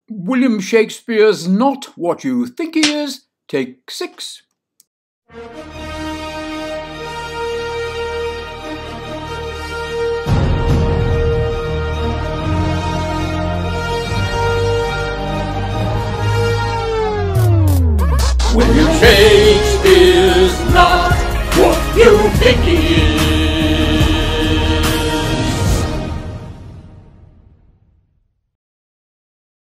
William Shakespeare's Not What You Think He Is, Take 6. William Shakespeare's not what you think he is.